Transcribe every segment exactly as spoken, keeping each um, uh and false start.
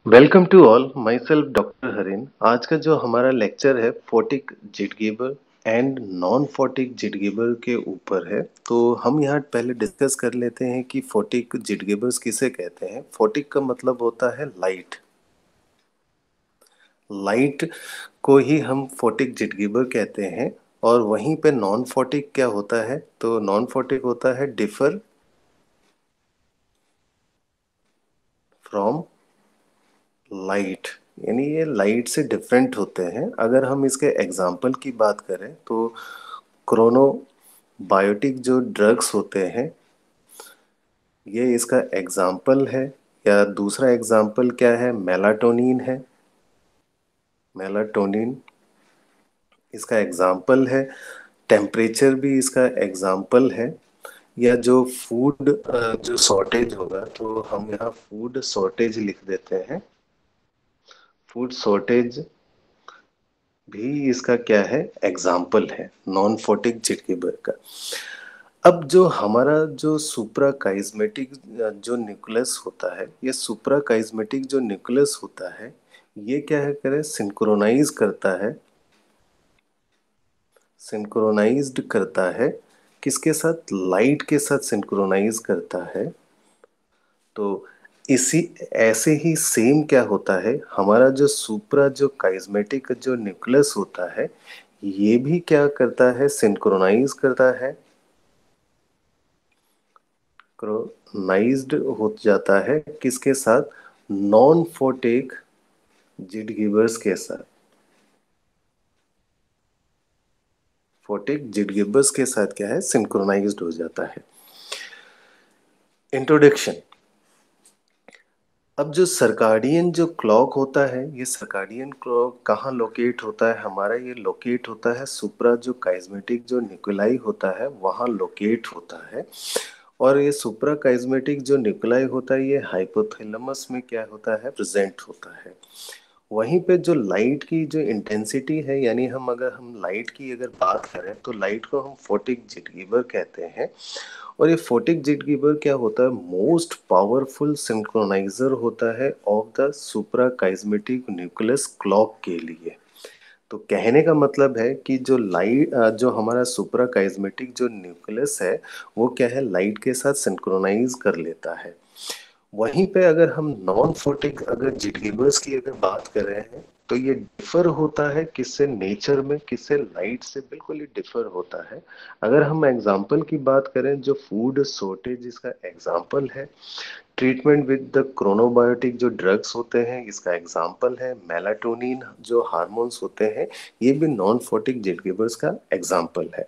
Welcome to all myself doctor Harin. आज का जो हमारा लेक्चर है photic zeitgeber and non photic zeitgeber के ऊपर है। तो हम यहाँ पहले डिस्कस कर लेते हैं कि फोटिक जिटगेबर्स किसे कहते हैं। फोटिक का मतलब होता है लाइट। लाइट को ही हम फोटिक जिटगेबर कहते हैं। और वहीं पे नॉन फोटिक क्या होता है, तो नॉन फोटिक होता है डिफर फ्रॉम लाइट, यानी ये लाइट से डिफरेंट होते हैं। अगर हम इसके एग्जाम्पल की बात करें तो क्रोनो बायोटिक जो ड्रग्स होते हैं, ये इसका एग्जाम्पल है। या दूसरा एग्जाम्पल क्या है, मेलाटोनिन है। मेलाटोनिन इसका एग्जाम्पल है। टेम्परेचर भी इसका एग्जाम्पल है। या जो फूड जो शॉर्टेज होगा, तो हम यहाँ फूड शॉर्टेज लिख देते हैं। फूड शॉर्टेज भी इसका क्या है, एग्जाम्पल है नॉन फोटिक जिटगेबर का। अब जो हमारा जो सुप्राकाइस्मेटिक जो न्यूक्लियस होता है, ये सुप्राकाइस्मेटिक जो न्यूक्लियस होता है, ये क्या है करे, सिंक्रोनाइज करता है। सिंक्रोनाइज्ड करता है किसके साथ, लाइट के साथ सिंक्रोनाइज करता है। तो इसी ऐसे ही सेम क्या होता है, हमारा जो सुप्रा जो काइस्मेटिक जो न्यूक्लियस होता है, ये भी क्या करता है, सिंक्रोनाइज करता है। सिंक्रोनाइज्ड हो जाता है किसके साथ, नॉन फोटिक जिटगिबर्स के साथ। फोटिक जिटगिबर्स के साथ क्या है, सिंक्रोनाइज्ड हो जाता है। इंट्रोडक्शन। अब जो सर्काडियन जो क्लॉक होता है, ये सर्काडियन क्लॉक कहाँ लोकेट होता है हमारा, ये लोकेट होता है सुप्रा जो काइस्मेटिक जो न्यूक्लियाई होता है वहाँ लोकेट होता है। और ये सुप्रा काइस्मेटिक जो न्यूक्लियाई होता है, ये हाइपोथैलेमस में क्या होता है, प्रेजेंट होता है। वहीं पे जो लाइट की जो इंटेंसिटी है, यानी हम अगर हम लाइट की अगर बात करें तो लाइट को हम फोटिक जिटगीबर कहते हैं। और ये फोटिक जिटगीबर क्या होता है, मोस्ट पावरफुल सिंक्रोनाइजर होता है of the suprachiasmatic nucleus clock के लिए। तो कहने का मतलब है कि जो लाइट जो हमारा सुप्रा काइस्मेटिक जो न्यूक्लियस है, वो क्या है, लाइट के साथ सिंक्रोनाइज कर लेता है। वहीं पे अगर हम नॉन फोटिक अगर जिटगिबर्स की अगर बात कर रहे हैं, तो ये डिफर होता है किससे, नेचर में किससे, लाइट से बिल्कुल ही डिफर होता है। अगर हम एग्जांपल की बात करें, जो फूड शॉर्टेज इसका एग्जांपल है। ट्रीटमेंट विद द क्रोनोबायोटिक जो ड्रग्स होते हैं, इसका एग्जांपल है। मेलाटोनिन जो हार्मोन्स होते हैं, ये भी नॉन फोटिक जिटगिबर्स का एग्जांपल है।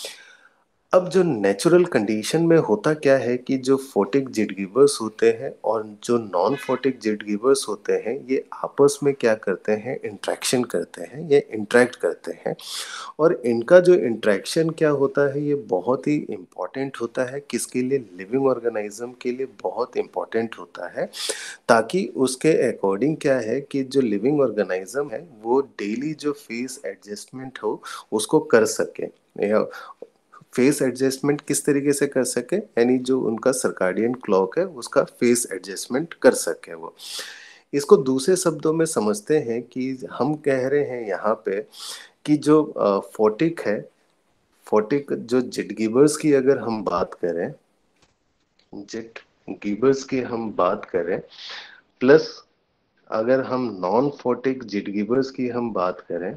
अब जो नेचुरल कंडीशन में होता क्या है कि जो फोटिक जिटगिवर्स होते हैं और जो नॉन फोटिक जिटगिवर्स होते हैं, ये आपस में क्या करते हैं, इंट्रैक्शन करते हैं, ये इंटरेक्ट करते हैं। और इनका जो इंट्रैक्शन क्या होता है, ये बहुत ही इम्पॉर्टेंट होता है किसके लिए, लिविंग ऑर्गेनिज्म के लिए बहुत इम्पॉर्टेंट होता है। ताकि उसके अकॉर्डिंग क्या है कि जो लिविंग ऑर्गेनिज्म है वो डेली जो फेस एडजस्टमेंट हो उसको कर सके। या फेस एडजस्टमेंट किस तरीके से कर सके, यानी जो उनका सर्काडियन क्लॉक है उसका फेस एडजस्टमेंट कर सके वो। इसको दूसरे शब्दों में समझते हैं कि हम कह रहे हैं यहाँ पे कि जो फोटिक है, फोटिक जो जिट गिबर्स की अगर हम बात करें, जिट गिबर्स की हम बात करें, प्लस अगर हम नॉन फोटिक जिट गिबर्स की हम बात करें,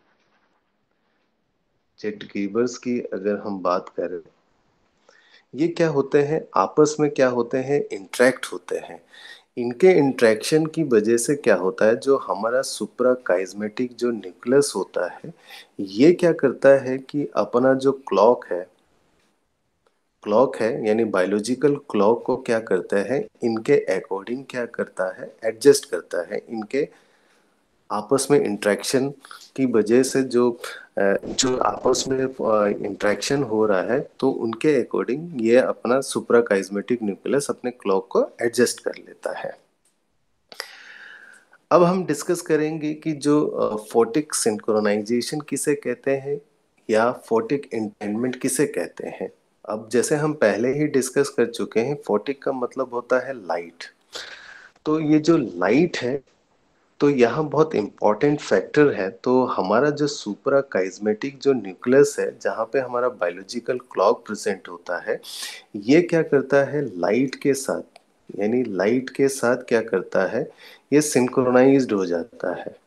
जिट गिबर्स की अगर हम बात करें, ये क्या होते हैं, आपस में क्या होते हैं, इंटरेक्ट होते हैं। इनके इंटरेक्शन की वजह से क्या होता है, जो हमारा सुप्रा काइस्मेटिक जो न्यूक्लियस होता है, ये क्या करता है कि अपना जो क्लॉक है, क्लॉक है यानी बायोलॉजिकल क्लॉक को क्या करता है, इनके अकॉर्डिंग क्या करता है, एडजस्ट करता है। इनके आपस में इंटरेक्शन की वजह से जो जो आपस में इंटरेक्शन हो रहा है, तो उनके अकॉर्डिंग ये अपना सुप्राकाइस्मेटिक न्यूक्लियस अपने क्लॉक को एडजस्ट कर लेता है। अब हम डिस्कस करेंगे कि जो फोटिक सिंक्रोनाइजेशन किसे कहते हैं या फोटिक इंटेनमेंट किसे कहते हैं। अब जैसे हम पहले ही डिस्कस कर चुके हैं, फोटिक का मतलब होता है लाइट। तो ये जो लाइट है, तो यहाँ बहुत इंपॉर्टेंट फैक्टर है। तो हमारा जो सुपरा काइस्मेटिक जो न्यूक्लियस है, जहाँ पे हमारा बायोलॉजिकल क्लॉक प्रेजेंट होता है, ये क्या करता है लाइट के साथ, यानी लाइट के साथ क्या करता है, ये सिंक्रोनाइज्ड हो जाता है,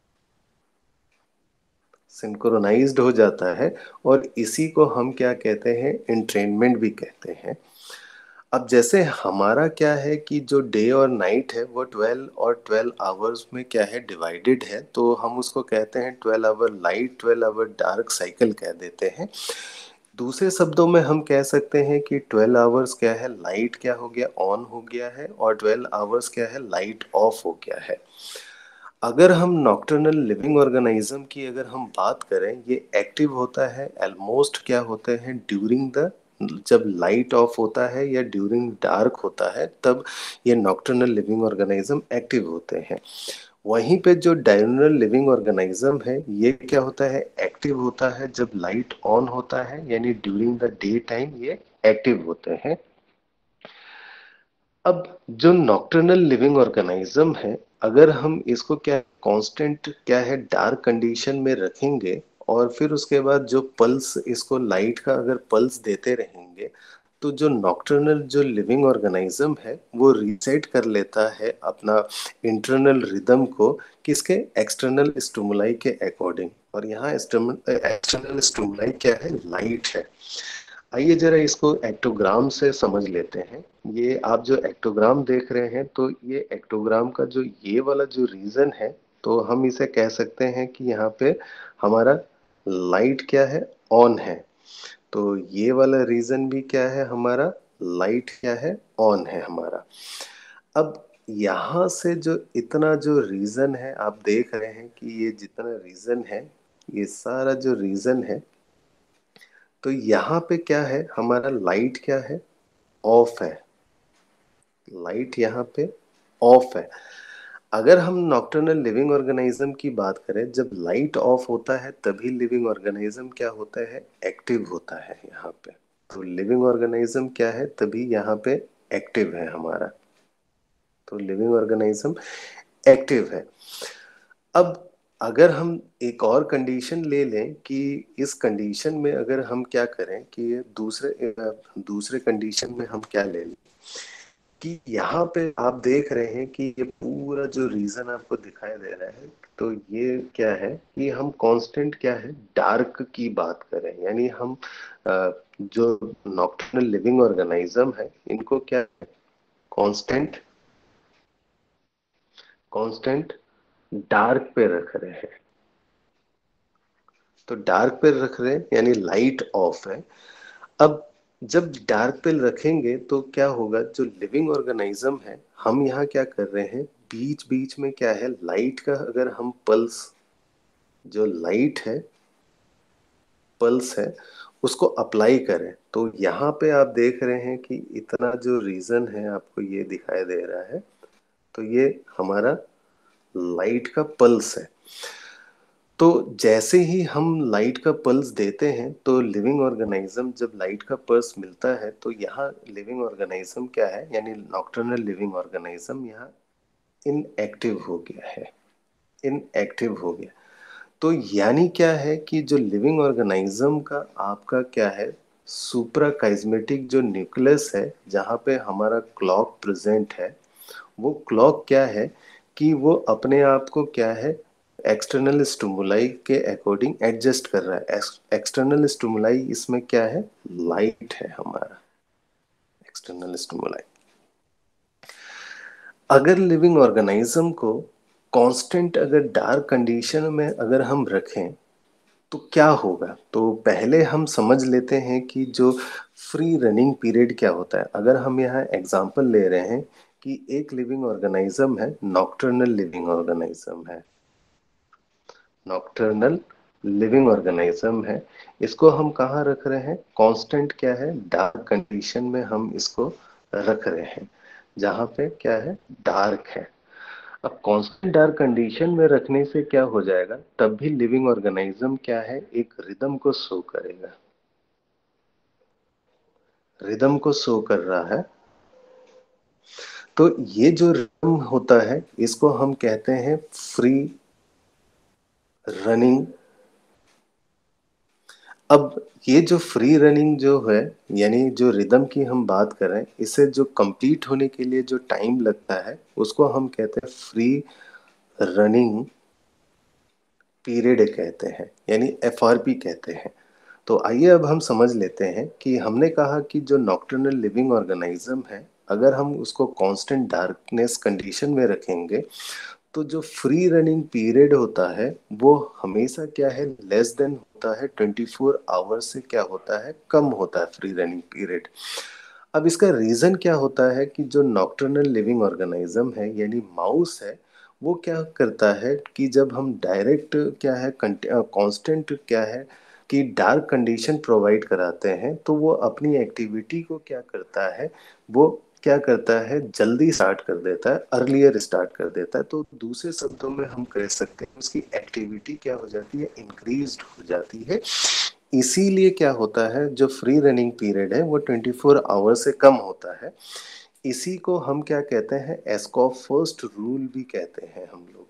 सिंक्रोनाइज्ड हो जाता है। और इसी को हम क्या कहते हैं, एंट्रेनमेंट भी कहते हैं। अब जैसे हमारा क्या है कि जो डे और नाइट है वो ट्वेल्व और ट्वेल्व आवर्स में क्या है डिवाइडेड है, तो हम उसको कहते हैं twelve hour light twelve hour dark cycle कह देते हैं। दूसरे शब्दों में हम कह सकते हैं कि ट्वेल्व आवर्स क्या है, लाइट क्या हो गया, ऑन हो गया है, और ट्वेल्व आवर्स क्या है, लाइट ऑफ हो गया है। अगर हम नॉकटर्नल लिविंग ऑर्गेनिज्म की अगर हम बात करें, ये एक्टिव होता है ऑलमोस्ट क्या होते हैं ड्यूरिंग द, जब लाइट ऑफ होता है या ड्यूरिंग डार्क होता है, तब ये नॉकटर्नल लिविंग ऑर्गेनिज्म एक्टिव होते हैं। वहीं पे जो डायurnal लिविंग ऑर्गेनिज्म है, ये क्या होता है, एक्टिव होता है जब लाइट ऑन होता है, यानी ड्यूरिंग द डे टाइम ये एक्टिव होते हैं। अब जो नॉकटर्नल लिविंग ऑर्गेनिज्म है, अगर हम इसको क्या कांस्टेंट क्या है डार्क कंडीशन में रखेंगे, और फिर उसके बाद जो पल्स इसको लाइट का अगर पल्स देते रहेंगे, तो जो नॉकटर्नल जो लिविंग ऑर्गेनिज्म है वो रीसेट कर लेता है अपना इंटरनल रिदम को, किसके, एक्सटर्नल स्टिमुलाई के अकॉर्डिंग। और यहाँ एक्सटर्नल स्टिमुलाई क्या है, लाइट है। आइए जरा इसको एक्टोग्राम से समझ लेते हैं। ये आप जो एक्टोग्राम देख रहे हैं, तो ये एक्टोग्राम का जो ये वाला जो रीजन है, तो हम इसे कह सकते हैं कि यहाँ पे हमारा लाइट क्या है, ऑन है। तो ये वाला रीजन भी क्या है हमारा, लाइट क्या है, ऑन है हमारा। अब यहाँ से जो इतना जो रीजन है, आप देख रहे हैं कि ये जितना रीजन है, ये सारा जो रीजन है, तो यहाँ पे क्या है हमारा, लाइट क्या है, ऑफ है। लाइट यहाँ पे ऑफ है। अगर हम नॉकटर्नल लिविंग ऑर्गेनिज्म की बात करें, जब लाइट ऑफ होता है तभी लिविंग ऑर्गेनिज्म क्या होता है, एक्टिव होता है यहाँ पे। तो लिविंग ऑर्गेनिज्म क्या है, तभी यहाँ पे एक्टिव है हमारा। तो लिविंग ऑर्गेनिज्म एक्टिव है। अब अगर हम एक और कंडीशन ले लें कि इस कंडीशन में अगर हम क्या करें कि ये दूसरे दूसरे कंडीशन में हम क्या ले लें कि यहाँ पे आप देख रहे हैं कि ये पूरा जो रीजन आपको दिखाई दे रहा है, तो ये क्या है कि हम कांस्टेंट क्या है डार्क की बात करें, यानी हम अ, जो नॉकटर्नल लिविंग ऑर्गेनिज्म है, इनको क्या कांस्टेंट कांस्टेंट डार्क पे रख रहे हैं। तो डार्क पे रख रहे हैं यानी लाइट ऑफ है। अब जब डार्क पे रखेंगे तो क्या होगा, जो लिविंग ऑर्गेनिज्म है, हम यहाँ क्या कर रहे हैं, बीच बीच में क्या है लाइट का अगर हम पल्स, जो लाइट है पल्स है, उसको अप्लाई करें, तो यहाँ पे आप देख रहे हैं कि इतना जो रीजन है आपको ये दिखाई दे रहा है, तो ये हमारा लाइट का पल्स है। तो जैसे ही हम लाइट का पल्स देते हैं, तो लिविंग ऑर्गेनिज्म जब लाइट का पल्स मिलता है, तो यहाँ लिविंग ऑर्गेनिज्म क्या है, यानी नॉकटर्नल लिविंग ऑर्गेनिज्म यहाँ इनएक्टिव हो गया है, इनएक्टिव हो गया। तो यानी क्या है कि जो लिविंग ऑर्गेनिज्म का आपका क्या है, सुप्रा काइस्मेटिक जो न्यूक्लियस है, जहाँ पे हमारा क्लॉक प्रेजेंट है, वो क्लॉक क्या है कि वो अपने आप को क्या है एक्सटर्नल स्टिमुलाई के अकॉर्डिंग एडजस्ट कर रहा है। एक्सटर्नल स्टिमुलाई इसमें क्या है, लाइट है हमारा एक्सटर्नल स्टिमुलाई। अगर लिविंग ऑर्गेनिज्म को कांस्टेंट अगर डार्क कंडीशन में अगर हम रखें, तो क्या होगा, तो पहले हम समझ लेते हैं कि जो फ्री रनिंग पीरियड क्या होता है। अगर हम यहाँ एग्जांपल ले रहे हैं कि एक लिविंग ऑर्गेनिज्म है, नॉकटर्नल लिविंग ऑर्गेनिज्म है, नॉकटर्नल लिविंग ऑर्गेनिज्म है, इसको हम कहाँ रख रहे हैं, कांस्टेंट क्या है डार्क कंडीशन में हम इसको रख रहे हैं, जहाँ पे क्या है डार्क है। अब कांस्टेंट डार्क कंडीशन में रखने से क्या हो जाएगा, तब भी लिविंग ऑर्गेनिज्म क्या है एक रिदम को शो करेगा, रिदम को शो कर रहा है। तो ये जो रिदम होता है इसको हम कहते हैं फ्री रनिंग। अब ये जो फ्री रनिंग जो है, यानी जो रिदम की हम बात कर रहे हैं, इसे जो कंप्लीट होने के लिए जो टाइम लगता है उसको हम कहते हैं फ्री रनिंग पीरियड कहते हैं, यानी एफ आर पी कहते हैं। तो आइए अब हम समझ लेते हैं कि हमने कहा कि जो नॉकटर्नल लिविंग ऑर्गेनिज्म है, अगर हम उसको कांस्टेंट डार्कनेस कंडीशन में रखेंगे तो जो फ्री रनिंग पीरियड होता है वो हमेशा क्या है, लेस देन होता है ट्वेंटी फोर आवर्स से क्या होता है, कम होता है फ्री रनिंग पीरियड। अब इसका रीजन क्या होता है कि जो नॉकटर्नल लिविंग ऑर्गेनिज्म है यानी माउस है, वो क्या करता है कि जब हम डायरेक्ट क्या है कांस्टेंट क्या है कि डार्क कंडीशन प्रोवाइड कराते हैं, तो वो अपनी एक्टिविटी को क्या करता है, वो क्या करता है जल्दी स्टार्ट कर देता है, अर्लियर स्टार्ट कर देता है। तो दूसरे शब्दों में हम कह सकते हैं उसकी एक्टिविटी क्या हो जाती है, इंक्रीज हो जाती है। इसीलिए क्या होता है, जो फ्री रनिंग पीरियड है वो ट्वेंटी फोर आवर से कम होता है। इसी को हम क्या कहते हैं, एस्कॉफ फर्स्ट रूल भी कहते हैं हम लोग।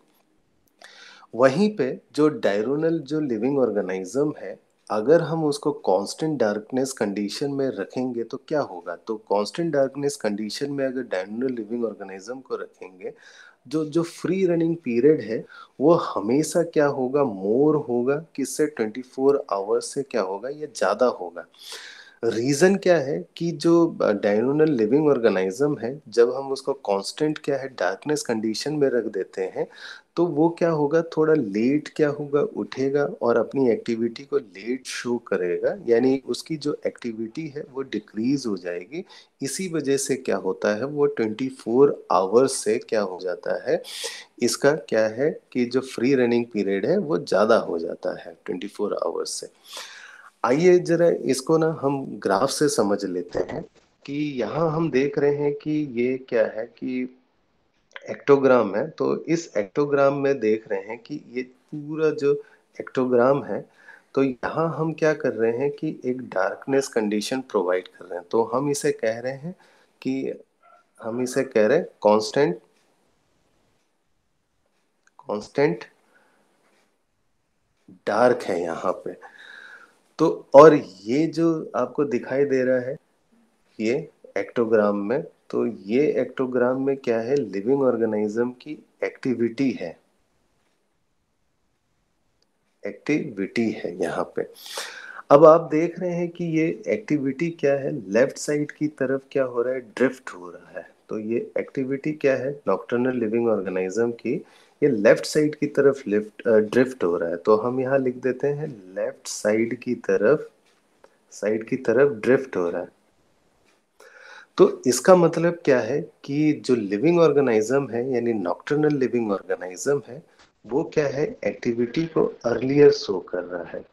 वहीं पे जो डायरोनल जो लिविंग ऑर्गेनिज्म है, अगर हम उसको कांस्टेंट डार्कनेस कंडीशन में रखेंगे तो क्या होगा, तो कांस्टेंट डार्कनेस कंडीशन में अगर डायरोनल लिविंग ऑर्गेनिज्म को रखेंगे, जो जो फ्री रनिंग पीरियड है वो हमेशा क्या होगा, मोर होगा, किससे, ट्वेंटी फोर आवर्स से क्या होगा, ये ज़्यादा होगा। रीजन क्या है कि जो डायनोनल लिविंग ऑर्गेनिज्म है, जब हम उसको कांस्टेंट क्या है डार्कनेस कंडीशन में रख देते हैं, तो वो क्या होगा, थोड़ा लेट क्या होगा, उठेगा और अपनी एक्टिविटी को लेट शो करेगा, यानी उसकी जो एक्टिविटी है वो डिक्रीज हो जाएगी। इसी वजह से क्या होता है, वो ट्वेंटी फोर आवर्स से क्या हो जाता है, इसका क्या है कि जो फ्री रनिंग पीरियड है वो ज़्यादा हो जाता है ट्वेंटी फोर आवर्स से। आइए जरा इसको ना हम ग्राफ से समझ लेते हैं कि यहाँ हम देख रहे हैं कि ये क्या है कि एक्टोग्राम है। तो इस एक्टोग्राम में देख रहे हैं कि ये पूरा जो एक्टोग्राम है, तो यहाँ हम क्या कर रहे हैं कि एक डार्कनेस कंडीशन प्रोवाइड कर रहे हैं। तो हम इसे कह रहे हैं कि हम इसे कह रहे हैं कांस्टेंट कांस्टेंट डार्क है यहाँ पे। तो और ये जो आपको दिखाई दे रहा है ये एक्टोग्राम में, तो ये एक्टोग्राम में क्या है, लिविंग ऑर्गेनिज्म की एक्टिविटी है, एक्टिविटी है यहाँ पे। अब आप देख रहे हैं कि ये एक्टिविटी क्या है, लेफ्ट साइड की तरफ क्या हो रहा है, ड्रिफ्ट हो रहा है। तो ये एक्टिविटी क्या है नॉकटर्नल लिविंग ऑर्गेनिज्म की, ये लेफ्ट साइड की तरफ लिफ्ट ड्रिफ्ट हो रहा है। तो हम यहाँ लिख देते हैं लेफ्ट साइड की तरफ, साइड की तरफ ड्रिफ्ट हो रहा है। तो इसका मतलब क्या है कि जो लिविंग ऑर्गेनिज्म है यानी नॉकटर्नल लिविंग ऑर्गेनिज्म है, वो क्या है, एक्टिविटी को अर्लियर शो कर रहा है,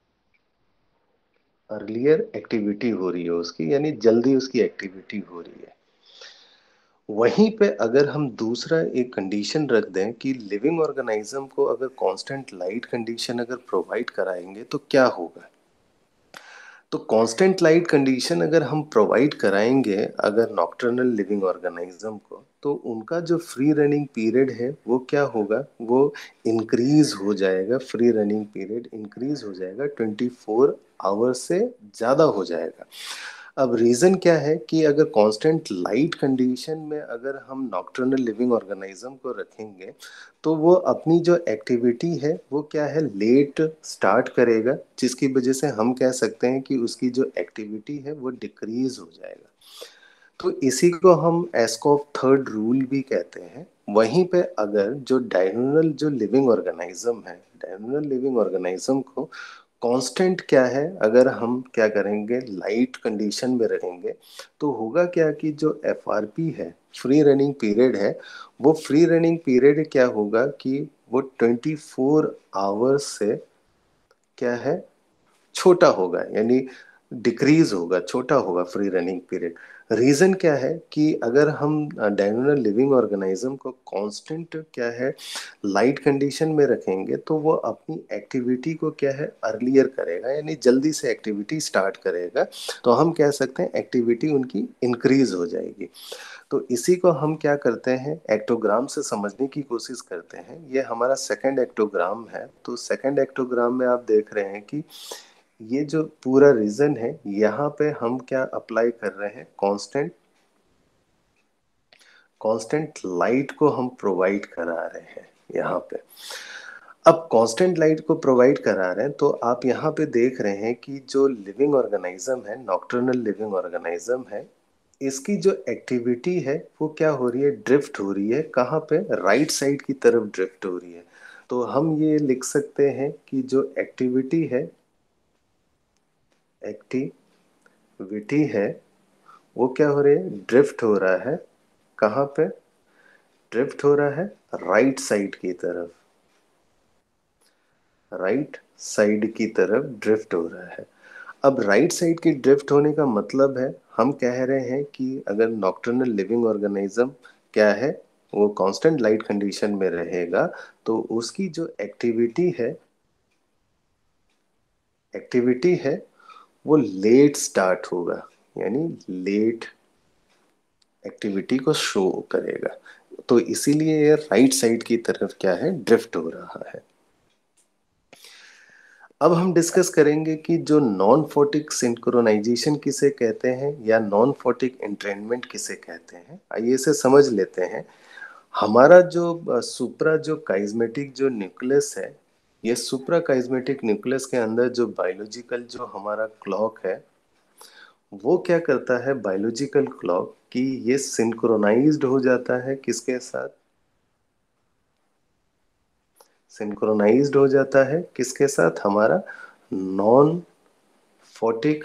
अर्लियर एक्टिविटी हो रही है उसकी, यानी जल्दी उसकी एक्टिविटी हो रही है। वहीं पे अगर हम दूसरा एक कंडीशन रख दें कि लिविंग ऑर्गेनिज्म को अगर कांस्टेंट लाइट कंडीशन अगर प्रोवाइड कराएंगे तो क्या होगा, तो कांस्टेंट लाइट कंडीशन अगर हम प्रोवाइड कराएंगे अगर नॉकटर्नल लिविंग ऑर्गेनिज्म को, तो उनका जो फ्री रनिंग पीरियड है वो क्या होगा, वो इंक्रीज हो जाएगा, फ्री रनिंग पीरियड इंक्रीज हो जाएगा, ट्वेंटी फोर आवर्स से ज़्यादा हो जाएगा। अब रीज़न क्या है कि अगर कांस्टेंट लाइट कंडीशन में अगर हम नॉकटर्नल लिविंग ऑर्गेनिज्म को रखेंगे, तो वो अपनी जो एक्टिविटी है वो क्या है, लेट स्टार्ट करेगा, जिसकी वजह से हम कह सकते हैं कि उसकी जो एक्टिविटी है वो डिक्रीज हो जाएगा। तो इसी को हम एस्कॉफ थर्ड रूल भी कहते हैं। वहीं पे अगर जो डायनोनल जो लिविंग ऑर्गेनिज्म है, डायनोनल लिविंग ऑर्गेनिज्म को कांस्टेंट क्या है, अगर हम क्या करेंगे लाइट कंडीशन में रखेंगे, तो होगा क्या कि जो एफ आर पी है, फ्री रनिंग पीरियड है, वो फ्री रनिंग पीरियड क्या होगा कि वो ट्वेंटी फोर आवर्स से क्या है, छोटा होगा, यानी डिक्रीज होगा, छोटा होगा फ्री रनिंग पीरियड। रीज़न क्या है कि अगर हम डायगोनल लिविंग ऑर्गेनिज्म को कांस्टेंट क्या है लाइट कंडीशन में रखेंगे तो वो अपनी एक्टिविटी को क्या है अर्लियर करेगा, यानी जल्दी से एक्टिविटी स्टार्ट करेगा। तो हम कह सकते हैं एक्टिविटी उनकी इंक्रीज हो जाएगी। तो इसी को हम क्या करते हैं एक्टोग्राम से समझने की कोशिश करते हैं। ये हमारा सेकंड एक्टोग्राम है। तो सेकंड एक्टोग्राम में आप देख रहे हैं कि ये जो पूरा रीजन है यहाँ पे हम क्या अप्लाई कर रहे हैं, कांस्टेंट कांस्टेंट लाइट को हम प्रोवाइड करा रहे हैं यहाँ पे। अब कांस्टेंट लाइट को प्रोवाइड करा रहे हैं तो आप यहाँ पे देख रहे हैं कि जो लिविंग ऑर्गेनिज्म है, नॉकटर्नल लिविंग ऑर्गेनिज्म है, इसकी जो एक्टिविटी है वो क्या हो रही है, ड्रिफ्ट हो रही है। कहाँ पे, राइट साइड की तरफ ड्रिफ्ट हो रही है। तो हम ये लिख सकते हैं कि जो एक्टिविटी है एक्टिविटी है वो क्या हो रही है, ड्रिफ्ट हो रहा है। कहाँ पे ड्रिफ्ट हो रहा है, राइट साइड की तरफ, राइट साइड की तरफ ड्रिफ्ट हो रहा है। अब राइट साइड की ड्रिफ्ट होने का मतलब है, हम कह रहे हैं कि अगर नॉकटर्नल लिविंग ऑर्गेनिज्म क्या है वो कांस्टेंट लाइट कंडीशन में रहेगा तो उसकी जो एक्टिविटी है एक्टिविटी है वो लेट स्टार्ट होगा, यानी लेट एक्टिविटी को शो करेगा। तो इसीलिए ये राइट साइड की तरफ क्या है, ड्रिफ्ट हो रहा है। अब हम डिस्कस करेंगे कि जो नॉन फोटिक सिंक्रोनाइजेशन किसे कहते हैं या नॉन फोटिक एंट्रेनमेंट किसे कहते हैं। आइए इसे समझ लेते हैं। हमारा जो सुप्रा जो काइज्मेटिक जो न्यूक्लियस है, ये सुप्रा काइज्मेटिक न्यूक्लियस के अंदर जो बायोलॉजिकल जो हमारा क्लॉक है वो क्या करता है, बायोलॉजिकल क्लॉक कि ये सिंक्रोनाइज्ड हो जाता है किसके साथ, सिंक्रोनाइज्ड हो जाता है किसके साथ, हमारा नॉन फोटिक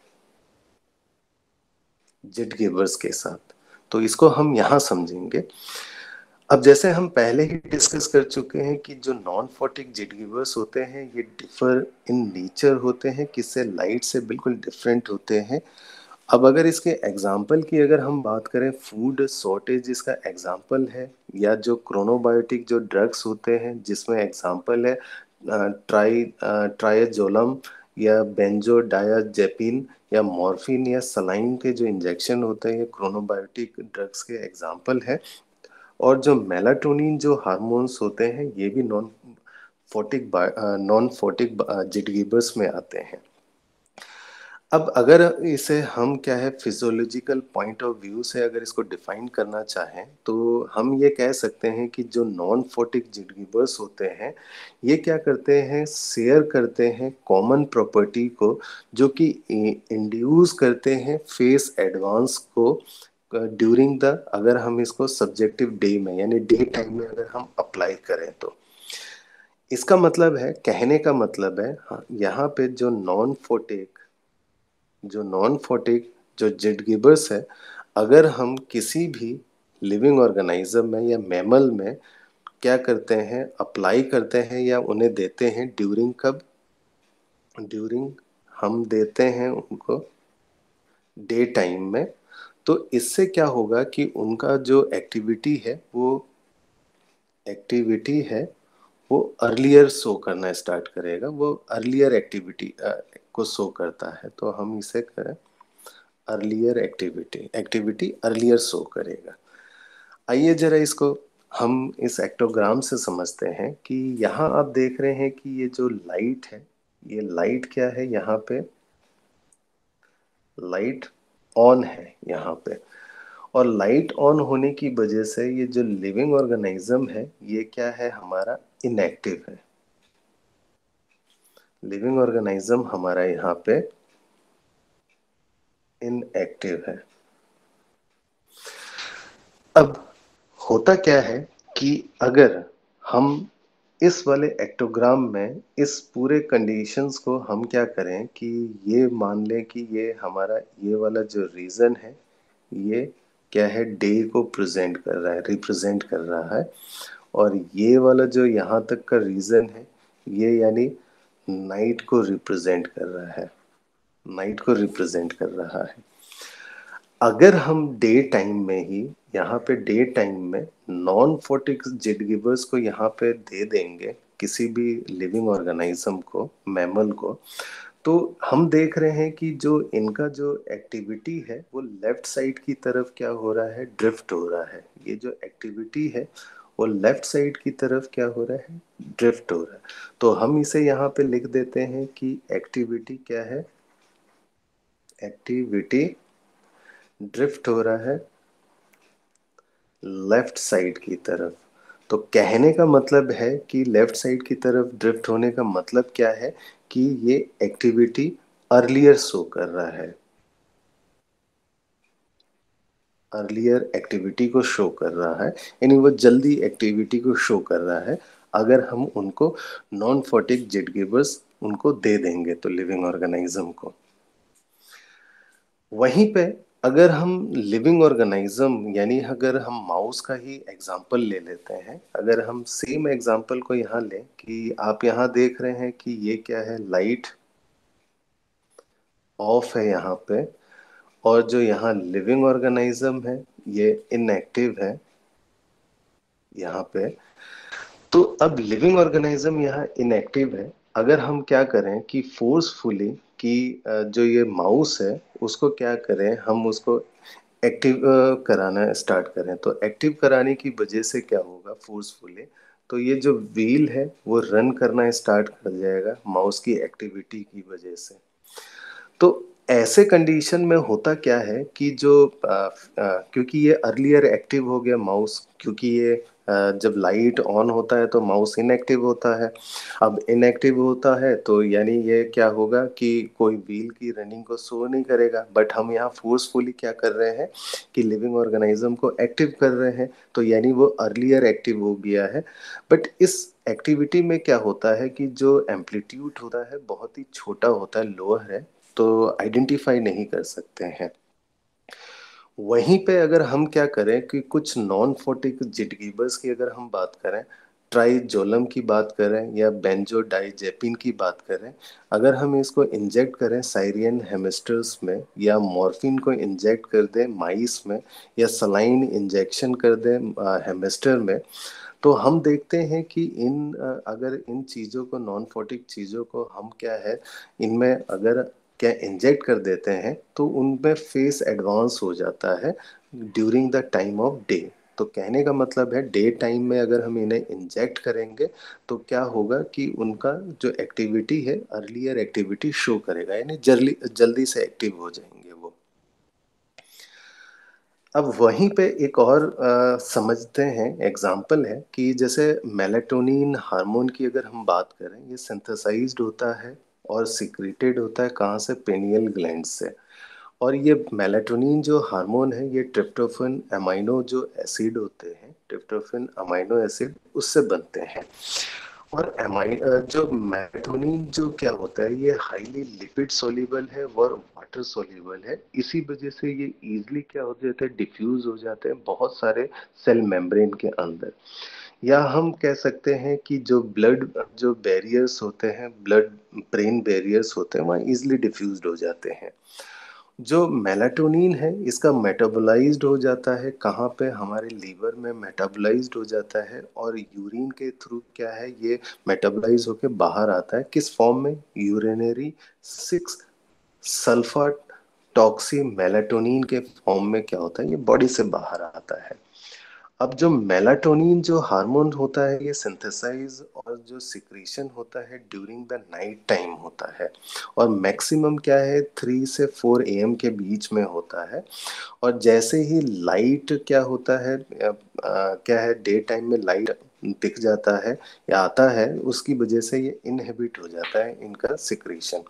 जेट गिवर्स के साथ। तो इसको हम यहाँ समझेंगे। अब जैसे हम पहले ही डिस्कस कर चुके हैं कि जो नॉन फोटिक जेट गिवर्स होते हैं ये डिफर इन नेचर होते हैं, किससे, लाइट से बिल्कुल डिफरेंट होते हैं। अब अगर इसके एग्जाम्पल की अगर हम बात करें, फूड शॉर्टेज इसका एग्जाम्पल है, या जो क्रोनोबायोटिक जो ड्रग्स होते हैं जिसमें एग्जाम्पल है ट्राई ट्राइजोलम या बेंजोडायाजेपिन या मॉर्फिन या सलाइन के जो इंजेक्शन होते हैं, ये क्रोनोबायोटिक ड्रग्स के एग्जाम्पल है। और जो मेलाटोनिन जो हार्मोन्स होते हैं ये भी non photic non photic zeitgebers में आते हैं। अब अगर इसे हम क्या है फिजियोलॉजिकल पॉइंट ऑफ व्यू से अगर इसको डिफाइन करना चाहें तो हम ये कह सकते हैं कि जो नॉन फोटिक जिटगिबर्स होते हैं ये क्या करते हैं, शेयर करते हैं कॉमन प्रॉपर्टी को, जो कि इंड्यूस करते हैं फेस एडवांस को ड्यूरिंग द, अगर हम इसको सब्जेक्टिव डे में यानी डे टाइम में अगर हम अप्लाई करें तो इसका मतलब है, कहने का मतलब है, हाँ, यहाँ पे जो नॉन फोटिक जो नॉन फोटिक जो जेट गिबर्स है, अगर हम किसी भी लिविंग ऑर्गेनाइज्म में या मैमल में क्या करते हैं, अप्लाई करते हैं या उन्हें देते हैं ड्यूरिंग, कब, ड्यूरिंग हम देते हैं उनको डे टाइम में, तो इससे क्या होगा कि उनका जो एक्टिविटी है वो एक्टिविटी है वो अर्लियर शो करना स्टार्ट करेगा, वो अर्लियर एक्टिविटी को शो करता है। तो हम इसे करें earlier activity, activity earlier show करेगा। आइए जरा इसको हम इस एक्टोग्राम से समझते हैं कि यहाँ आप देख रहे हैं कि ये जो लाइट है, ये लाइट क्या है, यहाँ पे लाइट ऑन है यहाँ पे। और लाइट ऑन होने की वजह से ये जो लिविंग ऑर्गेनिज्म है ये क्या है, हमारा इनएक्टिव है। लिविंग ऑर्गेनिज्म हमारा यहाँ पे इनएक्टिव है। अब होता क्या है कि अगर हम इस वाले एक्टोग्राम में इस पूरे कंडीशंस को हम क्या करें कि ये मान लें कि ये हमारा ये वाला जो रीजन है ये क्या है, डे को प्रेजेंट कर रहा है, रिप्रेजेंट कर रहा है। और ये वाला जो यहाँ तक का रीजन है ये यानी नाइट को रिप्रेजेंट कर रहा है, नाइट को रिप्रेजेंट कर रहा है। अगर हम डे टाइम में ही यहाँ पे डे टाइम में नॉन फोटिक जेट गिवर्स को यहाँ पे दे देंगे, किसी भी लिविंग ऑर्गेनिज्म को, मैमल को, तो हम देख रहे हैं कि जो इनका जो एक्टिविटी है वो लेफ्ट साइड की तरफ क्या हो रहा है, ड्रिफ्ट हो रहा है। ये जो एक्टिविटी है वो लेफ्ट साइड की तरफ क्या हो रहा है, ड्रिफ्ट हो रहा है। तो हम इसे यहाँ पे लिख देते हैं कि एक्टिविटी क्या है, एक्टिविटी ड्रिफ्ट हो रहा है लेफ्ट साइड की तरफ। तो कहने का मतलब है कि लेफ्ट साइड की तरफ ड्रिफ्ट होने का मतलब क्या है कि ये एक्टिविटी अर्लियर शो कर रहा है, अर्लियर एक्टिविटी को शो कर रहा है, यानी वो जल्दी एक्टिविटी को शो कर रहा है। अगर हम उनको नॉन फोटिक जेट गिवर्स उनको दे देंगे तो लिविंग ऑर्गेनिज्म को। वहीं पे अगर हम लिविंग ऑर्गेनिज्म यानी अगर हम माउस का ही एग्जांपल ले लेते हैं, अगर हम सेम एग्जांपल को यहाँ लें कि आप यहाँ देख रहे हैं कि ये क्या है, लाइट ऑफ है यहाँ पे, और जो यहाँ लिविंग ऑर्गेनिज्म है ये इनएक्टिव है यहाँ पे। तो अब लिविंग ऑर्गेनिज्म यहाँ इनएक्टिव है। अगर हम क्या करें कि फोर्सफुली कि जो ये माउस है उसको क्या करें, हम उसको एक्टिव कराना स्टार्ट करें, तो एक्टिव कराने की वजह से क्या होगा, फोर्सफुली तो ये जो व्हील है वो रन करना स्टार्ट कर जाएगा माउस की एक्टिविटी की वजह से। तो ऐसे कंडीशन में होता क्या है कि जो आ, आ, क्योंकि ये अर्लियर एक्टिव हो गया माउस, क्योंकि ये आ, जब लाइट ऑन होता है तो माउस इनएक्टिव होता है। अब इनएक्टिव होता है तो यानी ये क्या होगा कि कोई व्हील की रनिंग को शो नहीं करेगा। बट हम यहाँ फोर्सफुली क्या कर रहे हैं कि लिविंग ऑर्गेनिज्म को एक्टिव कर रहे हैं, तो यानी वो अर्लियर एक्टिव हो गया है। बट इस एक्टिविटी में क्या होता है कि जो एम्पलीट्यूड होता है बहुत ही छोटा होता है, लोअर है, तो आइडेंटिफाई नहीं कर सकते हैं। वहीं पे अगर हम क्या करें कि कुछ नॉन फोटिक जिटगिबर्स की अगर हम बात करें, ट्राइजोलम की बात करें या बेंजोडाइजेपिन की बात करें, अगर हम इसको इंजेक्ट करें साइरियन हेमिस्टर्स में या मॉर्फिन को इंजेक्ट कर दें माइस में या सलाइन इंजेक्शन कर दें हेमिस्टर में, तो हम देखते हैं कि इन अगर इन चीज़ों को, नॉन फोटिक चीज़ों को हम क्या है इनमें अगर क्या इंजेक्ट कर देते हैं तो उनमें फेस एडवांस हो जाता है during the time of day. तो कहने का मतलब है डे टाइम में अगर हम इन्हें इंजेक्ट करेंगे तो क्या होगा कि उनका जो एक्टिविटी है अर्लियर एक्टिविटी शो करेगा, यानी जल्दी जल्दी से एक्टिव हो जाएंगे वो। अब वहीं पे एक और आ, समझते हैं, एग्जाम्पल है कि जैसे मेलाटोनिन हार्मोन की अगर हम बात करें, ये सिंथेसाइज्ड होता है और सिक्रेटेड होता है कहाँ से, पेनियल ग्लैंड से। और ये मेलाटोनिन जो हार्मोन है ये ट्रिप्टोफेन अमाइनो जो एसिड होते हैं, ट्रिप्टोफेन अमाइनो एसिड उससे बनते हैं। और एमाइन जो मेलाटोनिन जो क्या होता है ये हाईली लिपिड सोल्यूबल है और वाटर सोल्यूबल है, इसी वजह से ये इजीली क्या हो जाता है, डिफ्यूज हो जाते हैं बहुत सारे सेल मेम्ब्रेन के अंदर। या हम कह सकते हैं कि जो ब्लड जो बैरियर्स होते हैं, ब्लड ब्रेन बैरियर्स होते हैं, वहाँ इजिली डिफ्यूज्ड हो जाते हैं। जो मेलाटोनिन है इसका मेटाबोलाइज्ड हो जाता है कहाँ पे, हमारे लीवर में मेटाबोलाइज्ड हो जाता है और यूरिन के थ्रू क्या है ये मेटाबोलाइज होके बाहर आता है, किस फॉर्म में, urinary six sulfatoxymelatonin के फॉर्म में क्या होता है, ये बॉडी से बाहर आता है। अब जो मेलाटोनिन जो हार्मोन होता है ये सिंथेसाइज और जो सिक्रीशन होता है ड्यूरिंग द नाइट टाइम होता है, और मैक्सिमम क्या है थ्री से फोर ए एम के बीच में होता है। और जैसे ही लाइट क्या होता है आ, आ, क्या है डे टाइम में लाइट दिख जाता है या आता है, उसकी वजह से ये इनहिबिट हो जाता है इनका सिक्रीशन।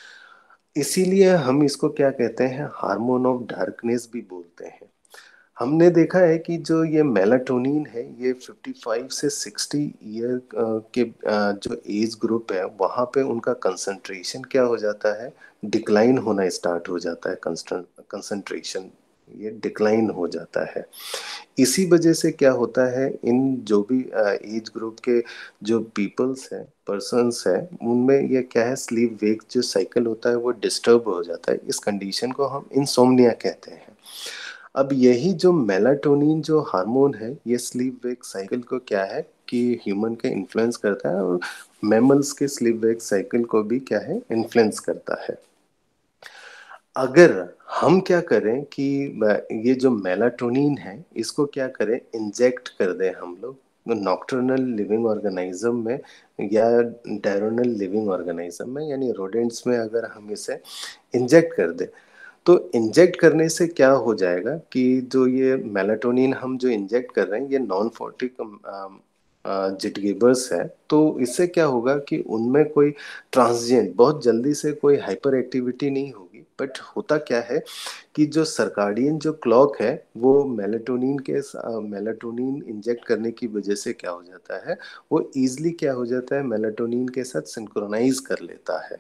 इसीलिए हम इसको क्या कहते हैं, हार्मोन ऑफ डार्कनेस भी बोलते हैं। हमने देखा है कि जो ये मेलाटोनिन है ये फिफ्टी फाइव से सिक्सटी ईयर के अ, जो एज ग्रुप है वहाँ पे उनका कंसंट्रेशन क्या हो जाता है, डिक्लाइन होना स्टार्ट हो जाता है, कंसंट्रेशन ये डिक्लाइन हो जाता है। इसी वजह से क्या होता है, इन जो भी एज ग्रुप के जो पीपल्स हैं, पर्सन्स हैं, उनमें ये क्या है, स्लीप वेक जो साइकिल होता है वो डिस्टर्ब हो जाता है। इस कंडीशन को हम इंसोम्निया कहते हैं। अब यही जो मेलाटोनिन जो हार्मोन है, ये स्लीप वेक साइकिल को क्या है कि ह्यूमन के इन्फ्लुएंस करता है, और मैमल्स के स्लीप वेक साइकिल को भी क्या है, इन्फ्लुएंस करता है। अगर हम क्या करें कि ये जो मेलाटोनिन है, इसको क्या करें, इंजेक्ट कर दें हम लोग नॉक्टर्नल लिविंग ऑर्गेनिज्म में या डायरोनल लिविंग ऑर्गेनिज्म में, यानी रोडेंट्स में अगर हम इसे इंजेक्ट कर दें, तो इंजेक्ट करने से क्या हो जाएगा कि जो ये मेलाटोनिन हम जो इंजेक्ट कर रहे हैं, ये नॉन फोर्टिक जिटगिबर्स है, तो इससे क्या होगा कि उनमें कोई ट्रांसिएंट बहुत जल्दी से कोई हाइपर एक्टिविटी नहीं होगी। बट होता क्या है कि जो सर्काडियन जो क्लॉक है, वो मेलाटोनिन के मेलाटोनिन इंजेक्ट करने की वजह से क्या हो जाता है, वो इजीली क्या हो जाता है, मेलाटोनिन के साथ सिंक्रोनाइज कर लेता है।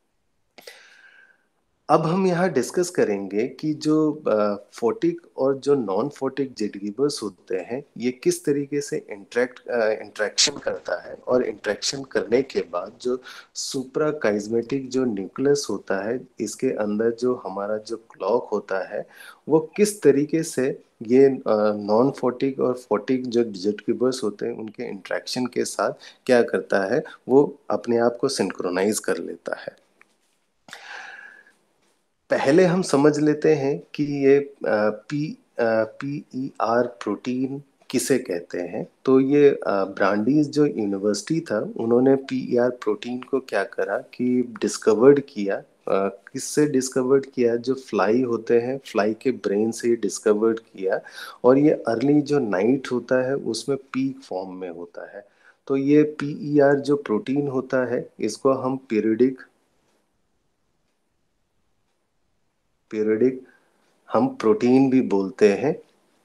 अब हम यहाँ डिस्कस करेंगे कि जो फोटिक और जो नॉन फोटिक जेटगिबर्स होते हैं, ये किस तरीके से इंटरेक्ट इंटरेक्शन करता है, और इंटरेक्शन करने के बाद जो सुप्रा काइस्मेटिक जो न्यूक्लियस होता है, इसके अंदर जो हमारा जो क्लॉक होता है, वो किस तरीके से ये नॉन फोटिक और फोटिक जो जेटगिबर्स होते हैं, उनके इंटरेक्शन के साथ क्या करता है, वो अपने आप को सिंक्रोनाइज कर लेता है। पहले हम समझ लेते हैं कि ये P P E R protein किसे कहते हैं। तो ये ब्रांडीज जो यूनिवर्सिटी था, उन्होंने पी ई आर प्रोटीन को क्या करा कि डिस्कवर्ड किया। uh, किससे डिस्कवर्ड किया, जो फ्लाई होते हैं, फ्लाई के ब्रेन से ही डिस्कवर्ड किया। और ये अर्ली जो नाइट होता है, उसमें पीक फॉर्म में होता है। तो ये पी ई आर जो प्रोटीन होता है, इसको हम पीरियडिक पीरियडिक हम प्रोटीन भी बोलते हैं,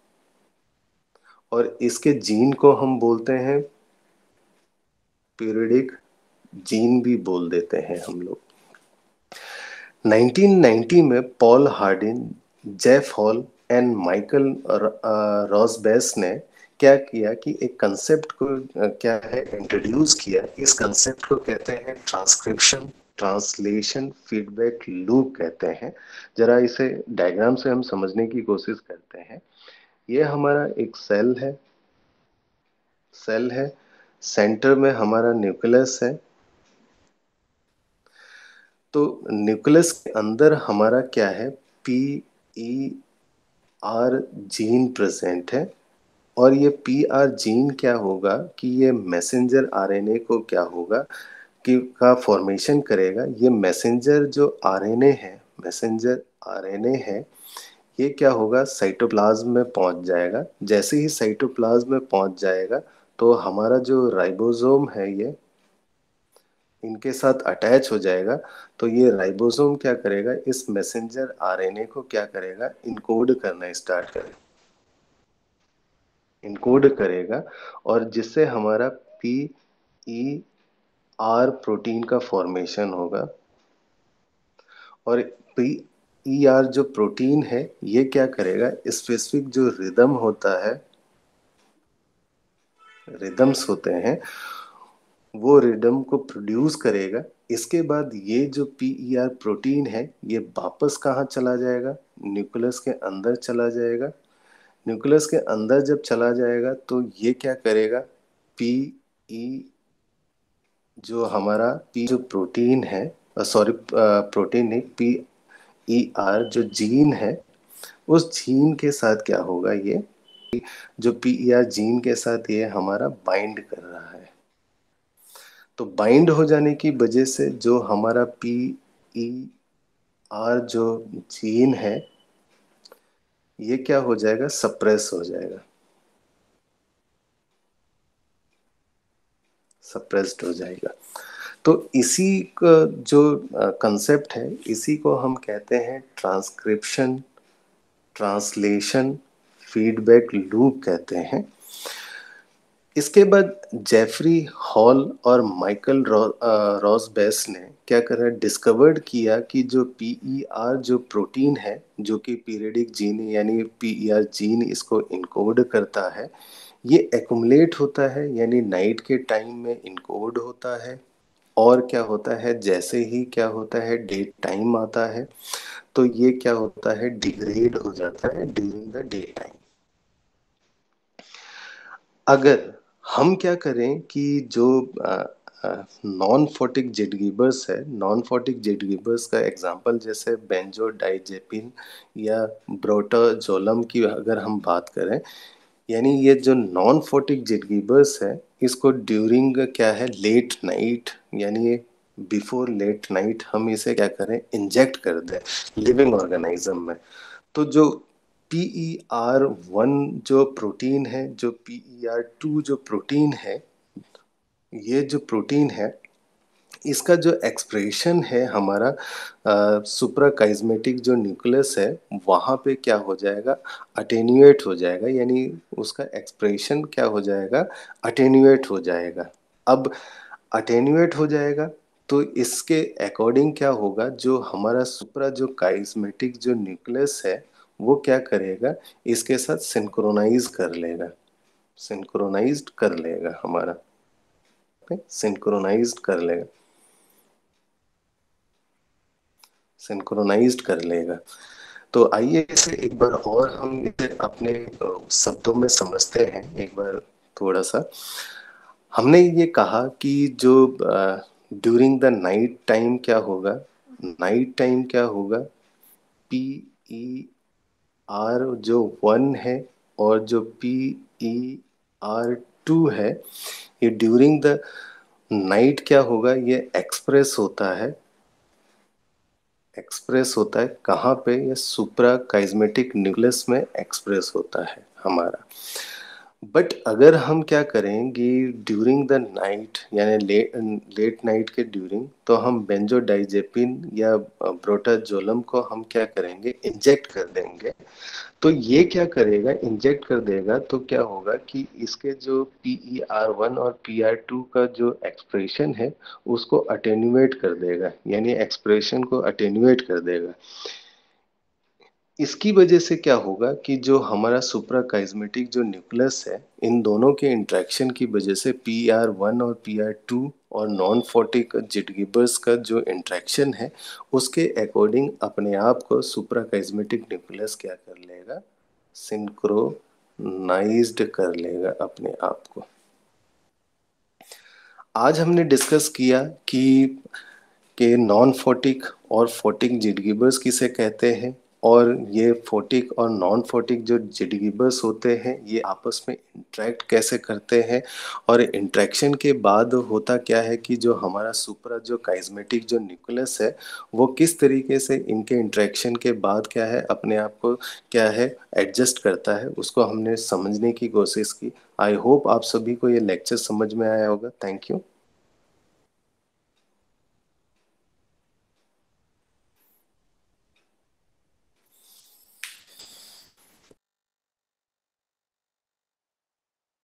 और इसके जीन को हम बोलते हैं पीरियडिक जीन भी बोल देते हैं हम लोग। नाइनटीन नाइंटी में Paul Hardin, Jeff Hall and Michael Rosbash ने क्या किया कि एक कंसेप्ट को क्या है, इंट्रोड्यूस किया। इस कंसेप्ट को कहते हैं ट्रांसक्रिप्शन ट्रांसलेशन फीडबैक लूप कहते हैं। जरा इसे डायग्राम से हम समझने की कोशिश करते हैं। ये हमारा एक सेल है सेल है सेंटर में हमारा न्यूक्लियस है। तो न्यूक्लियस के अंदर हमारा क्या है, P E R gene present है। और ये पी आर जीन क्या होगा कि ये मैसेंजर आर एन ए को क्या होगा कि का फॉर्मेशन करेगा। ये मैसेंजर जो आर एन ए है मैसेंजर आर एन ए है, ये क्या होगा, साइटोप्लाज्म में पहुंच जाएगा। जैसे ही साइटोप्लाज्म में पहुंच जाएगा, तो हमारा जो राइबोसोम है, ये इनके साथ अटैच हो जाएगा। तो ये राइबोसोम क्या करेगा, इस मैसेंजर आर एन ए को क्या करेगा, इनकोड करना स्टार्ट करेगा इनकोड करेगा और जिससे हमारा पी ई आर प्रोटीन का फॉर्मेशन होगा। और पी ई आर जो प्रोटीन है, ये क्या करेगा, स्पेसिफिक जो रिदम होता है रिदम्स होते हैं, वो रिदम को प्रोड्यूस करेगा। इसके बाद ये जो पी ई आर प्रोटीन है, ये वापस कहाँ चला जाएगा, न्यूक्लियस के अंदर चला जाएगा। न्यूक्लियस के अंदर जब चला जाएगा, तो ये क्या करेगा, पी ई जो हमारा पी जो प्रोटीन है, सॉरी प्रोटीन नहीं, पी ई आर जो जीन है, उस जीन के साथ क्या होगा, ये जो पी ई आर जीन के साथ ये हमारा बाइंड कर रहा है। तो बाइंड हो जाने की वजह से जो हमारा पी ई आर जो जीन है, ये क्या हो जाएगा, सप्रेस हो जाएगा सप्रेस्ड हो जाएगा। तो इसी का जो कंसेप्ट है, इसी को हम कहते हैं ट्रांसक्रिप्शन ट्रांसलेशन फीडबैक लूप कहते हैं। इसके बाद जेफरी हॉल और माइकल रॉसबेस ने क्या करा, डिस्कवर्ड किया कि जो पी ई आर जो प्रोटीन है, जो कि पीरियडिक जीन यानी पी ई आर जीन इसको इनकोड करता है, ये एक्युमुलेट होता है, यानी नाइट के टाइम में इनकोड होता है। और क्या होता है, जैसे ही क्या होता है, डे टाइम आता है, तो ये क्या होता है, डिग्रेड हो जाता है ड्यूरिंग द डे टाइम। अगर हम क्या करें कि जो नॉन फोटिक जेडगीबर्स है, नॉन फोटिक जेडगीबर्स का एग्जांपल जैसे बेंजोडाइजेपिन या ब्रोटाजोलम की अगर हम बात करें, यानी ये जो नॉन फोटिक जेडगीबर्स है, इसको ड्यूरिंग क्या है, लेट नाइट, यानी बिफोर लेट नाइट हम इसे क्या करें, इंजेक्ट कर दें लिविंग ऑर्गेनिज्म में। तो जो पी ई आर वन जो प्रोटीन है, जो पी ई आर टू जो प्रोटीन है, ये जो प्रोटीन है, इसका जो एक्सप्रेशन है हमारा सुप्राकाइस्मेटिक जो न्यूक्लियस है, वहाँ पे क्या हो जाएगा, अटेन्यूएट हो जाएगा, यानी उसका एक्सप्रेशन क्या हो जाएगा, अटेन्यूएट हो जाएगा। अब अटेन्यूएट हो जाएगा तो इसके अकॉर्डिंग क्या होगा, जो हमारा सुप्रा जो काइस्मेटिक जो न्यूक्लियस है, वो क्या करेगा, इसके साथ सिंक्रोनाइज कर लेगा, सिंक्रोनाइज्ड कर लेगा हमारा, सिंक्रोनाइज्ड कर लेगा, सिंक्रोनाइज्ड कर लेगा। तो आइए इसे एक बार और हम इसे अपने अ, शब्दों में समझते हैं एक बार थोड़ा सा। हमने ये कहा कि जो ड्यूरिंग द नाइट टाइम क्या होगा, नाइट टाइम क्या होगा, पी ई आर जो वन है और जो पी ई आर टू है, ये ड्यूरिंग द नाइट क्या होगा, ये एक्सप्रेस होता है, एक्सप्रेस होता है कहाँ पे, ये सुप्रा काइस्मेटिक न्यूक्लियस में एक्सप्रेस होता है हमारा। बट अगर हम क्या करेंगे ड्यूरिंग द नाइट, यानी लेट लेट नाइट के ड्यूरिंग, तो हम बेंजोडाइजेपिन या ब्रोटाजोलम को हम क्या करेंगे, इंजेक्ट कर देंगे। तो ये क्या करेगा, इंजेक्ट कर देगा, तो क्या होगा कि इसके जो पी ई आर वन और पी आर टू का जो एक्सप्रेशन है, उसको अटेन्यूएट कर देगा, यानी एक्सप्रेशन को अटेन्यूएट कर देगा। इसकी वजह से क्या होगा कि जो हमारा सुप्राकाइस्मेटिक जो न्यूक्लियस है, इन दोनों के इंट्रैक्शन की वजह से पी आर वन और पी आर टू और नॉन फोटिक जिटगिबर्स का जो इंट्रैक्शन है, उसके अकॉर्डिंग अपने आप को सुप्राकाइस्मेटिक न्यूक्लियस क्या कर लेगा, सिंक्रोनाइज्ड कर लेगा अपने आप को। आज हमने डिस्कस किया कि कि नॉन फोटिक और फोटिक जिटगिबर्स किसे कहते हैं, और ये फोटिक और नॉन फोटिक जो जिटगिबर्स होते हैं, ये आपस में इंटरेक्ट कैसे करते हैं, और इंटरेक्शन के बाद होता क्या है कि जो हमारा सुप्रा जो काइस्मेटिक जो न्यूक्लियस है, वो किस तरीके से इनके इंटरेक्शन के बाद क्या है, अपने आप को क्या है, एडजस्ट करता है, उसको हमने समझने की कोशिश की। आई होप आप सभी को ये लेक्चर समझ में आया होगा। Thank you.